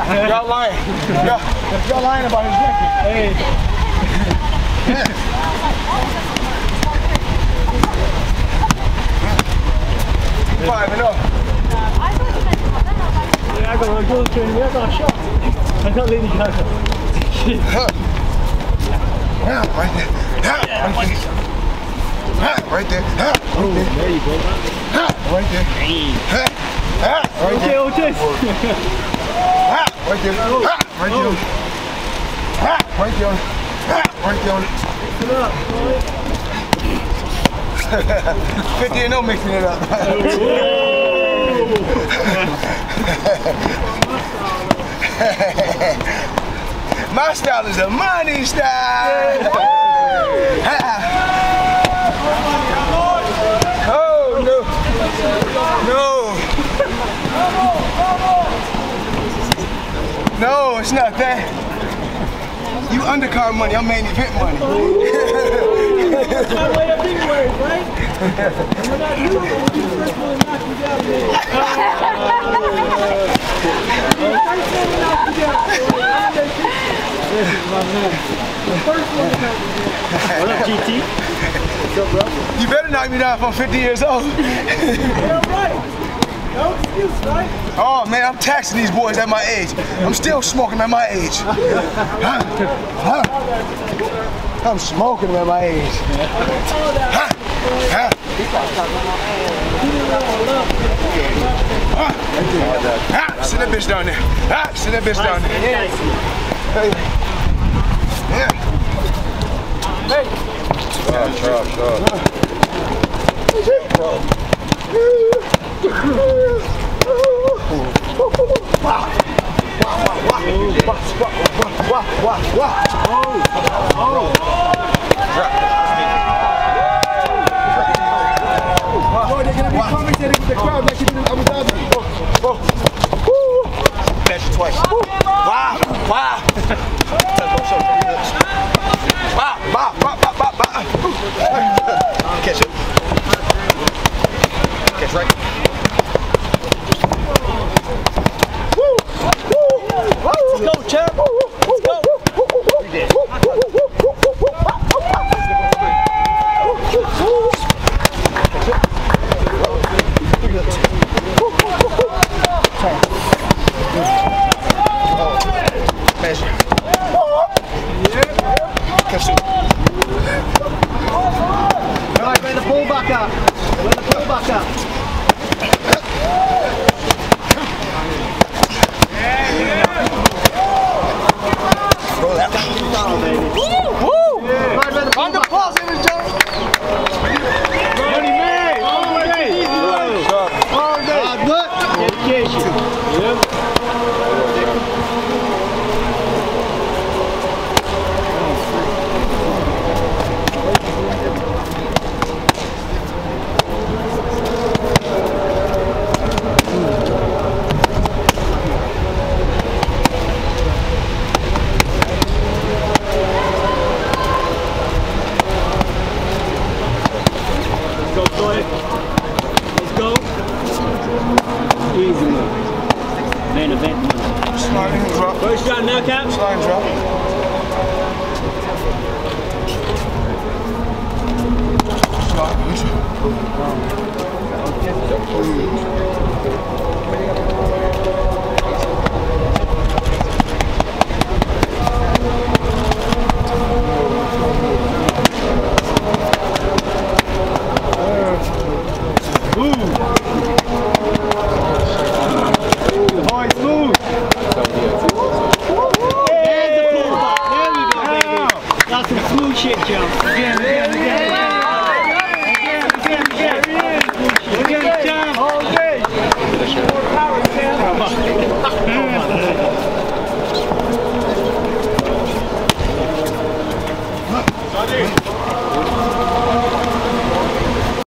Y'all lying. Y'all lying about his record. Hey. Five and up. Yeah, I got my goal training. I got a shot. I got Lady Gaga. Shit. Yeah, right there. Right there. Oh, there you go. Right there. Right there. Okay. Right there. Right there. Right there. Right there. 50 and no mixing it up. My style is a money style. Oh no. No, it's not that. You undercard money, I'm main event money. That's the way I think it works, right? And when I do it, when you first one knock you down there. The first one to knock you down. This is my man. The first one to knock you down. What up, GT? What's up, bro? You better knock me down if I'm 50 years old. Yeah, right. No excuse, right? Oh man, I'm taxing these boys at my age. I'm still smoking at my age. I'm smoking at my age. Sit that bitch down there. Sit that bitch down there. Hey. They're gonna be commentating with the crowd like you did in Abu Dhabi. Measure twice. Wow. Catch it. Catch right. Let's go, champ. Let's go. Measure. Catch it. All right, bring the pull back up. Bring the pull back up. Roll out. Woo! Right, On the pulse in the jump. Money man! All day! All day! Hard work! Dedication! Yep. Let's go. Easy one. Main event. Sliding drop. First shot knockout. Sliding drop. That's some smooth shit, Joe. Again.